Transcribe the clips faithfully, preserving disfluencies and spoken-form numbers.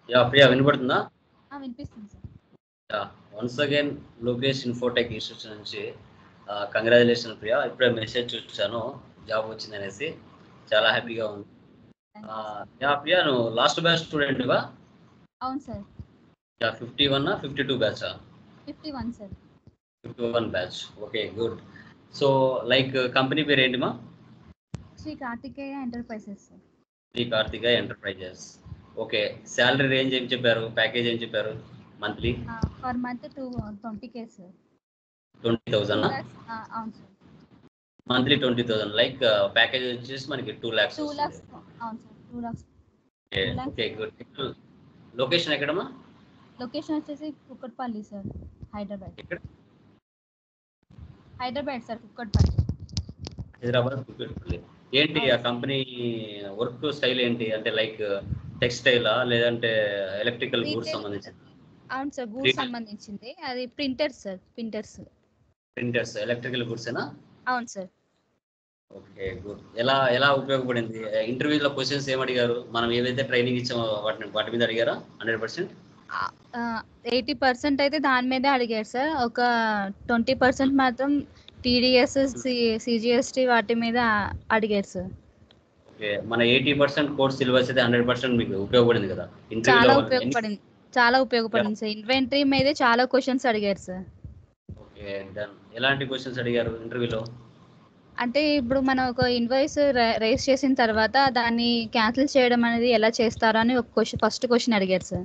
Yeah Priya వినపడుతుందా? ఆ, వినిపిస్తుంది sir. Yeah once again Lokesh infotech institute నుంచి కంగ్రాచులేషన్ ప్రియా. ఇప్పుడే మెసేజ్ చూసాను జాబ్ వచ్చింది అనేసి, చాలా హ్యాపీగా ఉంది. యా ప్రియా నువ్వు లాస్ట్ బ్యాచ్ స్టూడెంట్వా? అవును sir. Yeah fifty one fifty two బ్యాచా? Fifty one sir. Fifty one batch. Okay good. So like company పేరు ఏంటిమా? Shri Karthikeya enterprises sir. Shri Karthikeya enterprises. Okay, salary range ఏం చెప్పారు, ప్యాకేజ్ ఏం చెప్పారు monthly? Per month two twenty K sir. Twenty thousand అవును sir. Monthly twenty thousand like package వచ్చేసి మనకి two lakhs two lakhs అవును sir. Two lakhs. Okay good. Location ఎక్కడమ్మా? లొకేషన్ వచ్చేసి కుక్కట్పల్లి సార్, హైదరాబాద్. ఎక్కడ? హైదరాబాద్ సార్, కుక్కట్పల్లి. హైదరాబాద్ కుక్కట్పల్లి. ఏంటి ఆ కంపెనీ వర్క్ స్టైల్ ఏంటి? అంటే లైక్ టెక్స్టైలా లేదంటే ఎలక్ట్రికల్ గూడ్స్ సంబంధించింది? అవును సార్, గూడ్స్ సంబంధించింది. అది printers sir, printers. Printers electrical గూడ్సేనా? అవును సార్. Okay good. ఎలా ఎలా ఉపయోగపడింది? ఇంటర్వ్యూలో క్వశ్చన్స్ ఏం అడిగారు? మనం ఏవైతే ట్రైనింగ్ ఇచ్చామో వాటిని వాటి మీద అడిగారా? హండ్రెడ్ పర్సెంట్ ఎయిటీ పర్సెంట్ అయితే దాని మీదే అడిగారు సార్. ఒక ట్వంటీ పర్సెంట్ మాత్రం టీడీఎస్, సిజిఎస్టీ వాటి మీద అడిగారు సార్. ఓకే, మన ఎయిటీ పర్సెంట్ కోర్స్ సిలబస్ అయితే హండ్రెడ్ పర్సెంట్ మీకు ఉపయోగపడింది కదా చాలా ఉపయోగపడింది. చాలా ఉపయోగపడింది సార్. ఇన్వెంటరీ మీదే చాలా క్వశ్చన్స్ అడిగారు సార్. Okay done. ఎలాంటి క్వశ్చన్స్ అడిగారు ఇంటర్వ్యూలో? అంటే ఇప్పుడు మనం ఒక ఇన్వాయిస్ రైజ్ చేసిన తర్వాత దాన్ని క్యాన్సిల్ చేయడం అనేది ఎలా చేస్తారో అని ఒక క్వశ్చన్, ఫస్ట్ క్వశ్చన్ అడిగారు సార్.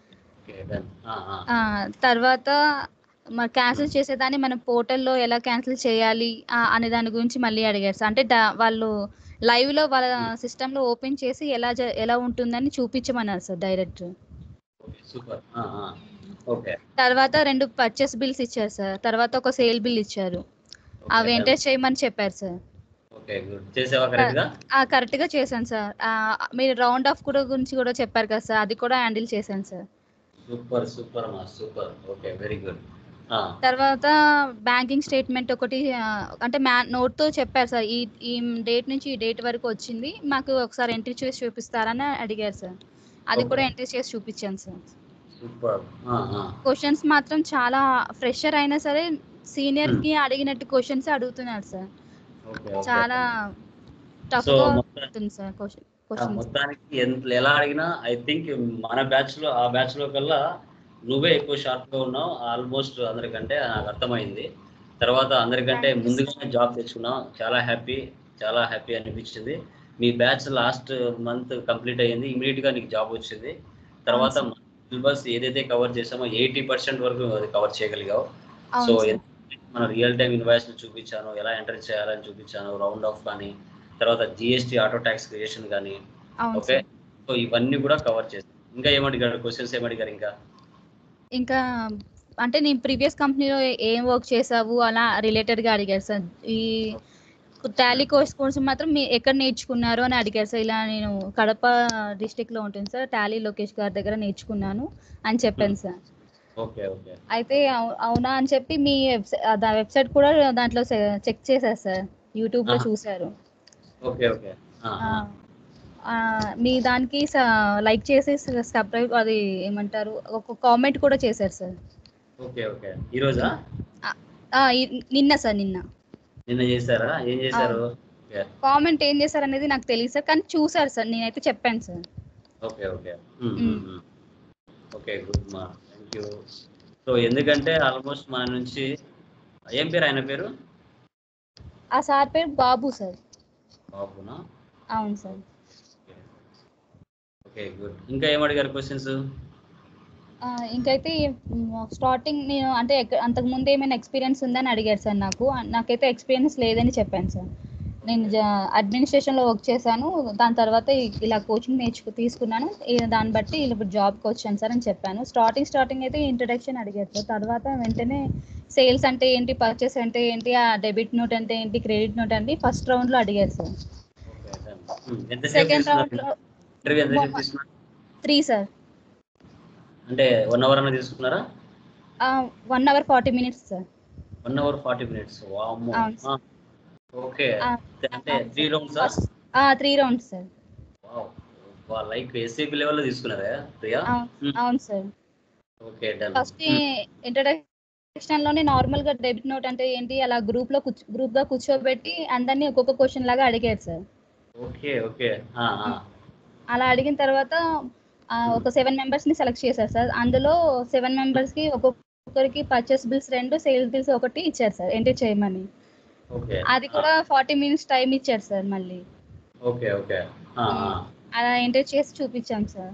తర్వాత మరి క్యాన్సిల్ చేసేదాన్ని మనం పోర్టల్లో ఎలా క్యాన్సిల్ చేయాలి అనే దాని గురించి మళ్ళీ అడిగారు సార్. అంటే వాళ్ళు లైవ్లో వాళ్ళ సిస్టంలో ఓపెన్ చేసి ఎలా ఎలా ఉంటుందని చూపించమన్నారు సార్ డైరెక్ట్. తర్వాత రెండు పర్చేస్ బిల్స్ ఇచ్చారు సార్. తర్వాత ఒక సేల్ బిల్ ఇచ్చారు. అవి ఎంటర్ చేయమని చెప్పారు సార్. కరెక్ట్ గా చేశాను సార్. మీరు రౌండ్ ఆఫ్ కూడా గురించి కూడా చెప్పారు కదా సార్, అది కూడా హ్యాండిల్ చేశాను సార్. సూపర్ సూపర్ మా సూపర్. Okay very good. తర్వాత బ్యాంకింగ్ స్టేట్మెంట్ ఒకటి, అంటే మ్యా నోట్తో చెప్పారు సార్. ఈ ఈ డేట్ నుంచి ఈ డేట్ వరకు వచ్చింది, మాకు ఒకసారి ఎంట్రీ చేసి చూపిస్తారని అడిగారు సార్. అది కూడా ఎంట్రీ చేసి చూపించాను సార్. క్వశ్చన్స్ మాత్రం చాలా ఫ్రెషర్ అయినా సరే సీనియర్ కి అడిగినట్టు క్వశ్చన్స్ అడుగుతున్నారు సార్. చాలా టఫ్ గా ఉంటుంది సార్ క్వశ్చన్. మొత్తానికి ఎలా అడిగినా ఐ థింక్ మన బ్యాచ్ లో ఆ బ్యాచ్ లో కల్లా నువ్వే ఎక్కువ షార్ప్ గా ఉన్నావు ఆల్మోస్ట్ అందరికంటే, నాకు అర్థమైంది. తర్వాత అందరికంటే ముందుగానే జాబ్ తెచ్చుకున్నావు. చాలా హ్యాపీ, చాలా హ్యాపీ అనిపించింది. మీ బ్యాచ్ లాస్ట్ మంత్ కంప్లీట్ అయ్యింది, ఇమీడియట్ గా నీకు జాబ్ వచ్చింది. తర్వాత సిలబస్ ఏదైతే కవర్ చేసామో ఎయిటీ పర్సెంట్ వరకు అది కవర్ చేయగలిగావు. సో మన రియల్ టైమ్ ఇన్వాయిస్ చూపించాను, ఎలా ఎంటర్ చేయాలని చూపించాను, రౌండ్ ఆఫ్ కానీ, తర్వాత జిఎస్టీ ఆటో ట్యాక్స్ క్రియేషన్ కానీ. ఓకే, సో ఇవన్నీ కూడా కవర్ చేస్తాను. ఇంకా ఏమడిగారు క్వశ్చన్స్? ఏమడిగారు ఇంకా? ఇంకా అంటే నేను ప్రీవియస్ కంపెనీలో ఏం వర్క్ చేసావు అలా రిలేటెడ్ గా అడిగారు సార్. ఈ టాలీ కోర్స్ కోసం మాత్రం ఎక్కడ నేర్చుకున్నారు అని అడిగారు సార్. ఇలా నేను కడప డిస్టిక్ లో ఉంటుంది సార్, టాలీ లోకేష్ గారి దగ్గర నేర్చుకున్నాను అని చెప్పాను సార్. అయితే అవునా అని చెప్పి మీ వెబ్సైట్ కూడా దాంట్లో చెక్ చేశారు సార్, యూట్యూబ్ లో చూసారు. మీ దానికి లైక్ చేసి సబ్స్క్రైబ్ అది ఏమంటారు ఒక కామెంట్ కూడా చేశారు సార్. Okay okay. ఈ రోజా? నిన్న సార్, నిన్న నిన్న చేశారా? ఏం చేశారు? కామెంట్ ఏం చేశారు అనేది నాకు తెలియదు సార్, కానీ చూసారు సార్, నేనైతే చెప్పాను sir. Okay okay okay good మా, థ్యాంక్ యూ. సో ఎందుకంటే ఆల్మోస్ట్ మన నుంచి ఏం పేరు ఆయన పేరు? ఆ సార్ పేరు బాబు సార్. బాబునా? అవును సార్. Okay good. ఇంకా ఏం అడిగారు క్వశ్చన్స్? ఇంకైతే స్టార్టింగ్ నేను అంటే అంతకు ముందు ఏమైనా ఎక్స్పీరియన్స్ ఉందని అడిగారు సార్. నాకు నాకైతే ఎక్స్పీరియన్స్ లేదని చెప్పాను సార్. నేను అడ్మినిస్ట్రేషన్లో వర్క్ చేశాను, దాని తర్వాత ఇలా కోచింగ్ నేర్చుకు తీసుకున్నాను, దాన్ని బట్టి ఇప్పుడు జాబ్కి వచ్చాను సార్ అని చెప్పాను. స్టార్టింగ్ స్టార్టింగ్ అయితే ఇంట్రడక్షన్ అడిగారు సార్. తర్వాత వెంటనే సేల్స్ అంటే ఏంటి, పర్చేస్ అంటే ఏంటి, ఆ డెబిట్ నోట్ అంటే ఏంటి, క్రెడిట్ నోట్ అంటే ఫస్ట్ రౌండ్లో అడిగారు సార్. సెకండ్ రౌండ్లో త్రీ సార్. అంటే వన్ అవర్ అన్న తీసుకున్నారా? One hour forty minutes sir. One hour forty minutes వామ్మో. ఓకే, అంటే త్రీ రౌండ్సా? Three rounds sir. Wow like SAP లెవెల్లో తీసుకున్నారా ప్రియా? అవును అవును sir. Okay, done. First introduction లోనే నార్మల్ గా డెబిట్ నోట్ అంటే ఏంటి అలా గ్రూప్ లో కూర్చో గ్రూప్ గా కూర్చోబెట్టి అందరినీ ఒక్కొక్క క్వశ్చన్ లాగా అడిగారు సార్. Okay okay. ఆ, ఆ. అలా అడిగిన తర్వాత ఆ, ఒక సెవెన్ మెంబర్స్ ని సెలెక్ట్ చేశారు సార్. అందులో సెవెన్ మెంబర్స్ కి ఒక్కొక్కరికి పర్చేస్ బిల్స్ రెండు, సేల్స్ బిల్స్ ఒకటి ఇచ్చారు సార్ ఎంట్రీ చేయమని. ఓకే. అది కూడా ఫార్టీ మినిట్స్ టైం ఇచ్చారు సార్ మళ్ళీ. Okay okay. ఆ, ఆ. ఉమ్, అలా ఎంట్రీ చేసి చూపించాం సార్.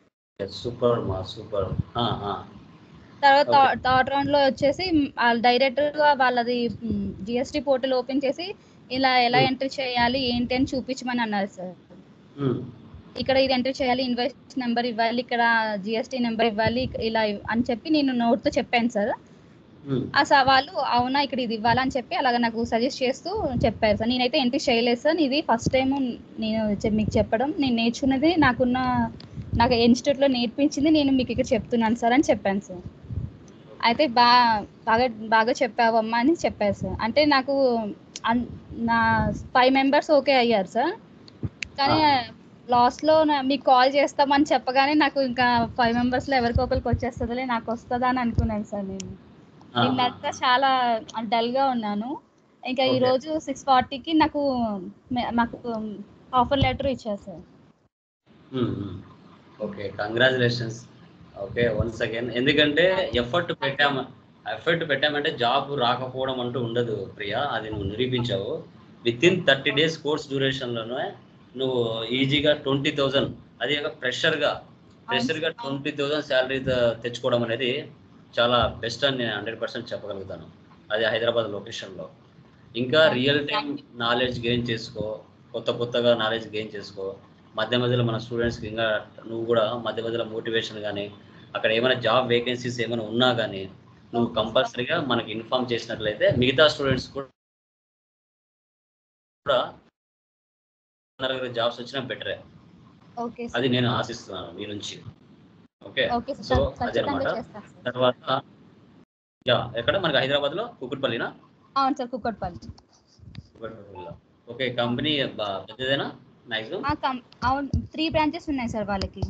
సూపర్ మా సూపర్. ఆ, ఆ. తర్వాత ఓకే. థర్డ్ రౌండ్ లో వచ్చేసి డైరెక్ట్ గా వాళ్ళది జిఎస్టీ పోర్టల్ ఓపెన్ చేసి ఇలా ఎలా ఉమ్, ఎంట్రీ చేయాలి ఏంటి అని చూపించమని అన్నారు సార్. ఉమ్, ఇక్కడ ఇది ఎంట్రీ చేయాలి, ఇన్వాయిస్ నెంబర్ ఇవ్వాలి, ఇక్కడ జిఎస్టీ నెంబర్ ఇవ్వాలి, ఇలా ఇవ్- అని చెప్పి నేను note తో చెప్పాను సార్. ఉమ్. ఆ సవాలు అవునా ఇక్కడ ఇది ఇవ్వాలా అని చెప్పి అలాగ నాకు సజెస్ట్ చేస్తూ చెప్పారు సార్. నేనైతే ఎంట్రీ చేయలేదు సార్. ఇది ఫస్ట్ టైం నేను చె- మీకు చెప్పడం, నేను నేర్చుకున్నది నాకున్న నాకు ఇన్స్టిట్యూట్ లో నేర్పించింది నేను మీకు ఇక్కడ చెప్తున్నాను సార్ అని చెప్పాను సార్. అయితే బా బాగా బాగా చెప్పావమ్మా అని చెప్పారు సార్. అంటే నాకు అన్- నా ఫైవ్ మెంబర్స్ ఓకే అయ్యారు సార్. ఆ, కానీ లాస్ట్ లో నా- మీకు కాల్ చేస్తామని చెప్పగానే నాకు ఇంకా ఫైవ్ మెంబర్స్ లో ఎవరికి ఒకరికి వచ్చేస్తుందిలే నాకు వస్తుందా అని అనుకున్నాను సార్. నేను ఆ, ఆ, నిన్నంతా చాలా డల్ గా ఉన్నాను. ఇంకా ఈ ఓకే. రోజు సిక్స్ ఫార్టీకి నాకు మె- మాకు ఆఫర్ లెటర్ ఇచ్చారు సార్. ఉమ్, ఉమ్. Okay, congratulations. Okay, once again. ఎందుకంటే ఎఫర్ట్ పెట్టాము ఎఫర్ట్ పెట్టామంటే జాబ్ రాకపోవడం అంటూ ఉండదు ప్రియా. అది నువ్వు నిరూపించావు. Within thirty days course డ్యూరేషన్లోనే నువ్వు ఈజీగా ట్వంటీ థౌజండ్, అది ఒక ప్రెషర్గా అవును ప్రెషర్గా సార్. ట్వంటీ థౌజండ్ శాలరీ తెచ్చుకోవడం అనేది చాలా బెస్ట్ అని నేను హండ్రెడ్ పర్సెంట్ చెప్పగలుగుతాను. అది హైదరాబాద్ లొకేషన్లో. ఇంకా thank real time thank you. Knowledge gain చేసుకో, కొత్త కొత్తగా నాలెడ్జ్ గెయిన్ చేసుకో. మధ్య మధ్యలో మన స్టూడెంట్స్కి ఇంకా నువ్వు కూడా మధ్య మధ్యలో మోటివేషన్ కానీ అక్కడ ఏమైనా జాబ్ వేకెన్సీస్ ఏమైనా ఉన్నా కానీ నువ్వు ఓకే సార్. కంపల్సరీగా మనకి ఇన్ఫార్మ్ చేసినట్లయితే మిగతా స్టూడెంట్స్ కూడా జాబ్స్ వచ్చినా బెటరే. ఓకే అది సార్. నేను ఆశిస్తున్నాను మీ నుంచి. Okay, okay so sir. ఖ- అదే అనమాట. ఖచ్చితంగా చేస్తాను సార్. తర్వాత యా, ఎక్కడ మనకి హైదరాబాద్లో కుకుట్పల్లినా? అవును సార్, కుక్కట్పల్లి. కుకట్పల్లిలో. ఓకే, కంపెనీ పెద్దదేనా మ్యాక్సిమం? ఆ, కం అవును, త్రీ బ్రాంచెస్ ఉన్నాయి సార్ వాళ్ళకి.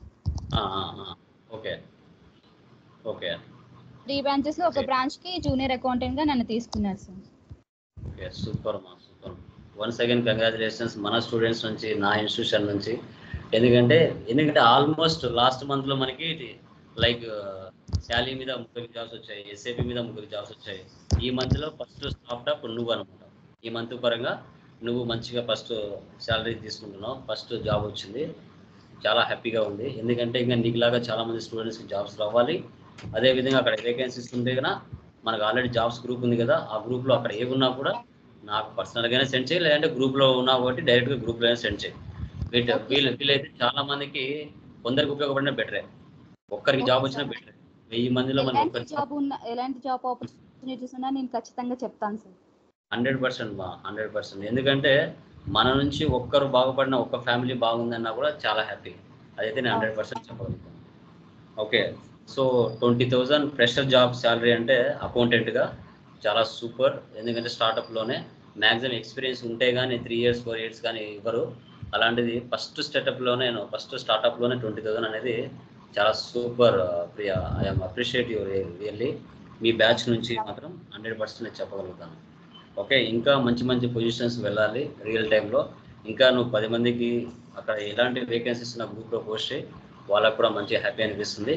ఓకే ఓకే త్రీ బ్రాంచెస్ లో ఒక ఓకే బ్రాంచ్ కి జూనియర్ అకౌంటెంట్ గా నన్ను తీసుకున్నారు సార్. ఓకే. సూపర్ మా సూపర్. వన్స్ అగైన్ కంగ్రాచులేషన్స్ మన స్టూడెంట్స్ నుంచి, నా ఇన్స్టిట్యూషన్ నుంచి. ఎందుకంటే ఎందుకంటే ఆల్మోస్ట్ లాస్ట్ మంత్లో మనకి లైక్ టాలీ మీద ముగ్గురికి జాబ్స్ వచ్చాయి, ఎస్ఏపి మీద ముగ్గురికి జాబ్స్ వచ్చాయి. ఈ మంత్లో ఫస్ట్ స్టాప్ అప్ నువ్వు అనమాట. ఈ మంత్ పరంగా నువ్వు మంచిగా ఫస్ట్ శాలరీ తీసుకుంటున్నావు, ఫస్ట్ జాబ్ వచ్చింది. చాలా హ్యాపీగా ఉంది. ఎందుకంటే ఇంకా నీకులాగా చాలా మంది స్టూడెంట్స్కి జాబ్స్ రావాలి. అదేవిధంగా అక్కడ వేకెన్సీస్ ఉంటే కన్నా మనకు ఆల్రెడీ జాబ్స్ గ్రూప్ ఉంది కదా, ఆ గ్రూప్లో అక్కడ ఏమున్నా కూడా నాకు పర్సనల్గానే సెండ్ చేయి, లేదంటే గ్రూప్లో ఉన్నా కాబట్టి డైరెక్ట్గా గ్రూప్లోనే సెండ్ చేయి. వీటి ఓకే వీళ్ళు సార్. వీళ్ళైతే చాలా మందికి కొందరికి ఉపయోగపడినా బెటరే, ఒక్కరికి జాబ్ ఓకే వచ్చినా సార్. బెటరే. వెయ్యి మందిలో మనకి ఎలాంటి ఒక్కరికి జాబ్ ఉన్న ఎలాంటి జాబ్ ఆపర్చునిటీస్ ఉన్నా నేను ఖచ్చితంగా చెప్తాను సార్. హండ్రెడ్ పర్సెంట్ బా హండ్రెడ్ పర్సెంట్ ఎందుకంటే మన నుంచి ఒక్కరు బాగుపడిన ఒక్క ఫ్యామిలీ బాగుందన్నా కూడా చాలా హ్యాపీ. అదైతే నేను అవును హండ్రెడ్ సార్. పర్సెంట్ చెప్పగలుగుతాను. Okay, so twenty thousand fresher job salary అంటే అకౌంటెంట్గా చాలా సూపర్. ఎందుకంటే స్టార్టప్లోనే మ్యాక్సిమం ఎక్స్పీరియన్స్ ఉంటే కానీ త్రీ ఇయర్స్ ఫోర్ ఇయర్స్ కానీ ఇవ్వరు. అలాంటిది ఫస్ట్ స్టార్టప్లోనే ఫస్ట్ స్టార్టప్లోనే ట్వంటీ థౌజండ్ అనేది చాలా super Priya. I'm appreciate your really. మీ బ్యాచ్ నుంచి మాత్రం హండ్రెడ్ పర్సెంట్ నేను చెప్పగలుగుతాను. ఓకే, ఇంకా మంచి మంచి పొజిషన్స్ వెళ్ళాలి రియల్ టైంలో. ఇంకా నువ్వు పది మందికి అక్కడ ఎలాంటి వేకెన్సీస్ నా గ్రూప్లో పోస్ట్ చేయి, వాళ్ళకు కూడా మంచి హ్యాపీ అనిపిస్తుంది.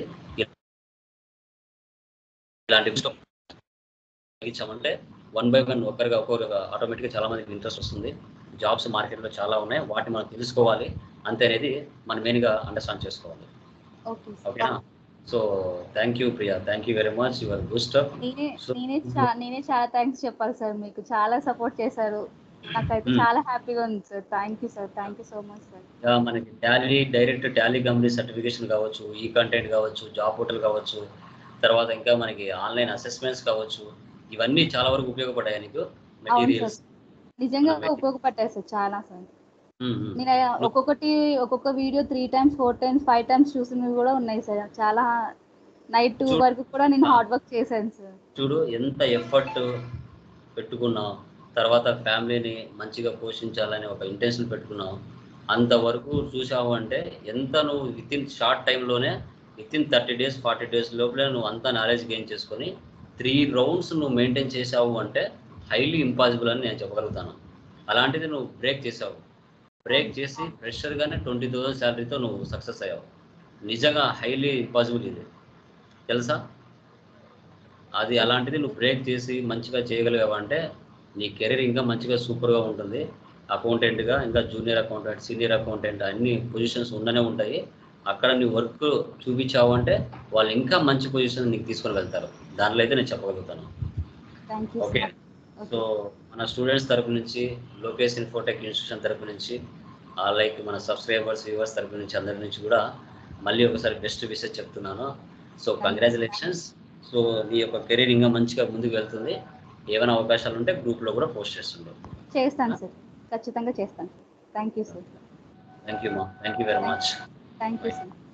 ఇలాంటి ఇచ్చామంటే వన్ బై వన్ ఒక్కరిగా ఒక్కొక్కరుగా ఆటోమేటిక్గా చాలా మందికి ఇంట్రెస్ట్ వస్తుంది. జాబ్స్ మార్కెట్లో చాలా ఉన్నాయి, వాటిని మనం తెలుసుకోవాలి అంతే అనేది మనం మెయిన్గా అండర్స్టాండ్ చేసుకోవాలి. Okay sir. ఓకేనా? So thank you Priya, thank you very much, your boost up. నేనే సో నేనే చా నేనే చాలా థ్యాంక్స్ చెప్పాలి సార్. మీకు చాలా సపోర్ట్ చేశారు. నాకైతే చాలా హ్యాపీగా ఉంది sir. Thank you sir. Thank you so much sir. మనకి Tally direct Tally company certification కావచ్చు, ఈ కంటెంట్ కావచ్చు, జాబ్ పోర్టల్ కావచ్చు, తర్వాత ఇంకా మనకి ఆన్లైన్ అసెస్మెంట్స్ కావచ్చు, ఇవన్నీ చాలా వరకు ఉపయోగపడ్డాయి నీకు అవును సార్. మెటీరియల్స్. నిజంగా ఉపయోగపడ్డాయి సార్ చాలా సార్. నేను ఒక్కొక్కటి ఒక్కొక్క video three times four times five times చూసినవి కూడా ఉన్నాయి సార్. చాలా నైట్ టూ వరకు కూడా నేను హార్డ్ వర్క్ చేశాను సార్. చూడు ఎంత ఎఫర్ట్ పెట్టుకున్నావు, తర్వాత ఫ్యామిలీని మంచిగా పోషించాలని ఒక ఇంటెన్షన్ పెట్టుకున్నావు. అంతవరకు చూసావు అంటే ఎంత నువ్వు విత్ ఇన్ షార్ట్ టైంలోనే within thirty days forty days లోపలే నువ్వు అంతా నాలెడ్జ్ గెయిన్ చేసుకొని త్రీ రౌండ్స్ నువ్వు మెయింటైన్ చేసావు అంటే హైలీ ఇంపాసిబుల్ అని నేను చెప్పగలుగుతాను. అలాంటిది నువ్వు బ్రేక్ చేసావు, బ్రేక్ చేసి ఫ్రెషర్గానే ట్వంటీ థౌసండ్ శాలరీతో నువ్వు సక్సెస్ అయ్యావు. నిజంగా హైలీ ఇంపాసిబుల్ ఇది, తెలుసా? అది అలాంటిది నువ్వు బ్రేక్ చేసి మంచిగా చేయగలిగావు అంటే నీ కెరీర్ ఇంకా మంచిగా సూపర్గా ఉంటుంది. అకౌంటెంట్గా ఇంకా జూనియర్ అకౌంటెంట్, సీనియర్ అకౌంటెంట్ అన్ని పొజిషన్స్ ఉండనే ఉంటాయి. అక్కడ నీ వర్క్ చూపించావు అంటే వాళ్ళు ఇంకా మంచి పొజిషన్ నీకు తీసుకొని వెళ్తారు. దానిలో అయితే నేను చెప్పగలుగుతాను. ఓకే, సో మన స్టూడెంట్స్ తరపు నుంచి, లోకేష్ ఇన్ఫోటెక్ ఇన్స్టిట్యూషన్ తరపు నుంచి, లైక్ మన సబ్స్క్రైబర్స్ వ్యూవర్స్ తరపు నుంచి అందరి నుంచి కూడా మళ్ళీ ఒకసారి బెస్ట్ విషెస్ చెప్తున్నాను. So congratulations. సో నీ యొక్క కెరీర్ ఇంకా మంచిగా ముందుకు వెళ్తుంది. ఏమైనా అవకాశాలు ఉంటే గ్రూప్లో కూడా పోస్ట్ చేస్తుంటాం. చేస్తాను సార్, ఖచ్చితంగా చేస్తాను. Thank you sir. Thank you మా, thank you very much. Thank you sir.